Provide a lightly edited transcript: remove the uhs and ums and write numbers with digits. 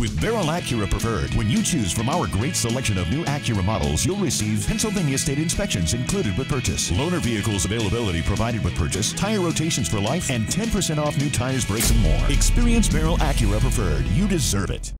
With Baierl Acura Preferred, when you choose from our great selection of new Acura models, you'll receive Pennsylvania state inspections included with purchase, loaner vehicles availability provided with purchase, tire rotations for life, and 10% off new tires, brakes, and more. Experience Baierl Acura Preferred. You deserve it.